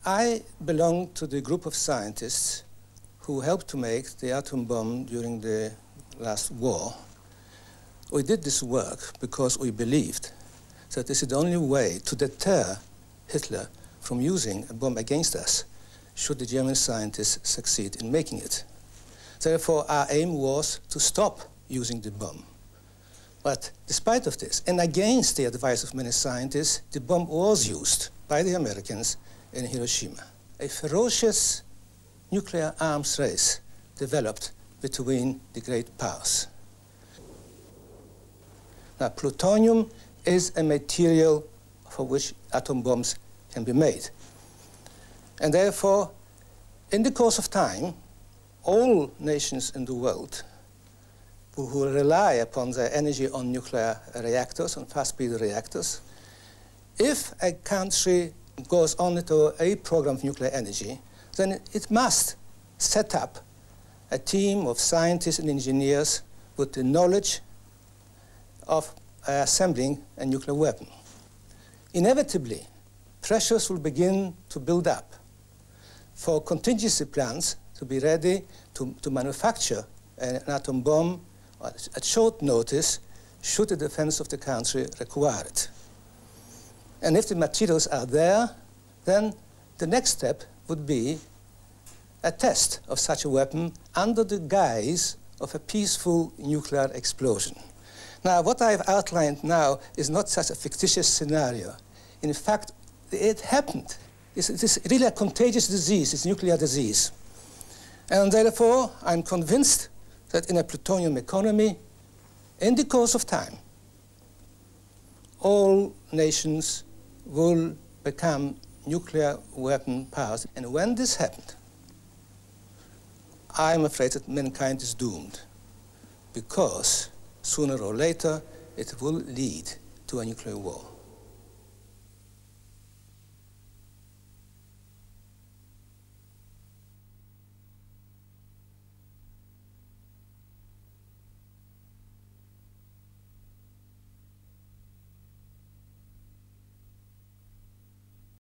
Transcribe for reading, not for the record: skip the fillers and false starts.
I belong to the group of scientists who helped to make the atom bomb during the last war. We did this work because we believed that this is the only way to deter Hitler from using a bomb against us, should the German scientists succeed in making it. Therefore, our aim was to stop using the bomb. But despite of this, and against the advice of many scientists, the bomb was used by the Americans in Hiroshima. A ferocious nuclear arms race developed between the great powers. Now, plutonium is a material for which atom bombs can be made. And therefore, in the course of time, all nations in the world who rely upon their energy on nuclear reactors, on fast-speed reactors, if a country goes on to a program of nuclear energy, then it must set up a team of scientists and engineers with the knowledge of assembling a nuclear weapon. Inevitably, pressures will begin to build up for contingency plans to be ready to manufacture an atom bomb at short notice should the defense of the country require it. And if the materials are there, then the next step would be a test of such a weapon under the guise of a peaceful nuclear explosion. Now, what I've outlined now is not such a fictitious scenario. In fact, it happened. It's really a contagious disease. It's a nuclear disease. And therefore, I'm convinced that in a plutonium economy, in the course of time, all nations will become nuclear weapon powers. And when this happened, I'm afraid that mankind is doomed, because sooner or later it will lead to a nuclear war.